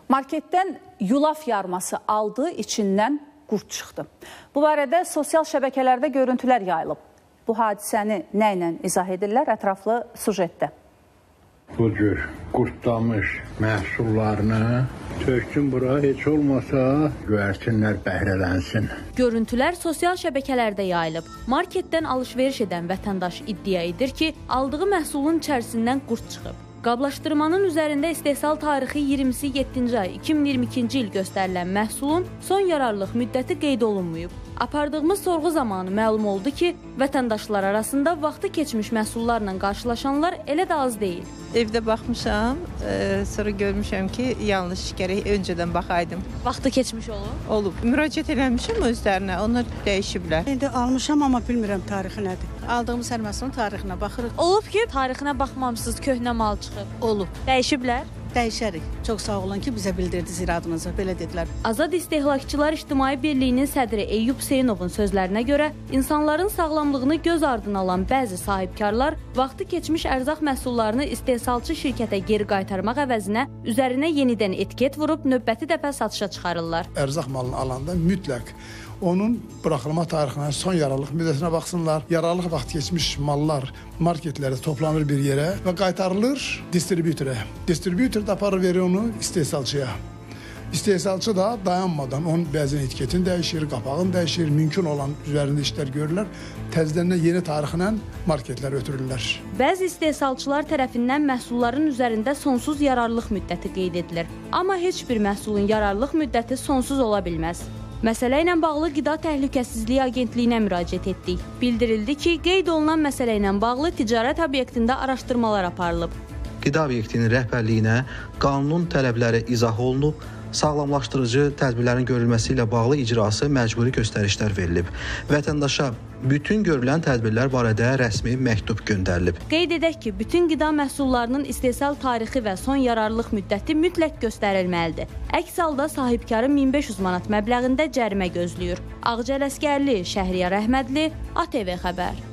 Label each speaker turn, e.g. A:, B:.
A: Marketdən yulaf yarması aldı, içindən qurd çıxdı. Bu barədə sosial şəbəkələrdə görüntülər yayılıb. Bu hadisəni nə ilə izah edirlər? Ətraflı sujetdə.
B: Bu cür qurtlamış məhsullarını töksün bura, heç olmasa göyərsinlər, bəhrələnsin.
C: Görüntülər sosial şəbəkələrdə yayılıb. Marketdən alış-veriş edən vətəndaş iddia edir ki, aldığı məhsulun içərisindən qurd çıxıb. Qablaşdırmanın üzərində istehsal tarixi 27-ci ay 2022-ci il göstərilən məhsulun son yararlılıq müddəti qeyd olunmayıb. Apardığımız sorğu zamanı məlum oldu ki, vətəndaşlar arasında vaxtı keçmiş məhsullarla qarşılaşanlar elə də az deyil.
D: Evdə baxmışam, sonra görmüşəm ki, yanlış gərək öncədən baxaydım.
C: Vaxtı keçmiş olub?
D: Olub. Müraciət eləmişəm özlərinə, onlar dəyişiblər.
E: İndi almışam, amma bilmirəm tarixi nədir.
F: Aldığımız hər məhsulun tarixinə baxırıq.
C: Olub ki, tarixinə baxmamısınız, köhnə mal çıxıb.
F: Olub.
C: Dəyişiblər?
F: Dəyişərik. Çox sağ olun ki, bizə bildirdiniz iradınızı, belə dedilər.
C: Azad İstehlakçılar İctimai Birliyinin sədri Eyyub Hüseynovun sözlərinə görə, insanların sağlamlığını göz ardına alan bəzi sahibkarlar vaxtı keçmiş ərzaq məhsullarını istehsalçı şirkətə geri qaytarmaq əvəzinə üzərinə yenidən etiket vurub növbəti dəfə satışa çıxarırlar.
G: Ərzaq malını alanda mütləq onun buraxılma tarixinə, son yararlılıq müddətinə baxsınlar. Yararlılıq vaxtı keçmiş mallar marketlərdə toplanır bir yerə və qaytarılır distribütörə. Distribütör də aparır verir onu istehsalçıya. İstehsalçı da dayanmadan onun bəzən etiketini dəyişir, qapağını dəyişir, mümkün olan üzərində işlər görürlər. Təzədən yeni tarixlə marketlər ötürürlər.
C: Bəzi istehsalçılar tərəfindən məhsulların üzərində sonsuz yararlılıq müddəti qeyd edilir. Amma heç bir məhsulun yararlılıq müddəti sonsuz ola bilməz. Məsələ ilə bağlı Qida Təhlükəsizliyi Agentliyinə müraciət etdik. Bildirildi ki, qeyd olunan məsələ ilə bağlı ticarət obyektində araşdırmalar aparılıb.
H: Qida obyektinin rəhbərliyinə qanunun tələbləri izah olunub, sağlamlaşdırıcı tədbirlərin görülməsi ilə bağlı icrası məcburi göstərişlər verilib. Vətəndaşa bütün görülən tədbirlər barədə rəsmi məktub göndərilib.
C: Qeyd edək ki, bütün qida məhsullarının istehsal tarixi və son yararlılıq müddəti mütləq göstərilməlidir. Əks halda sahibkarı 1500 manat məbləğində cərimə gözləyir. Ağca Ələsgərli, Şəhriyar Əhmədli, ATV Xəbər.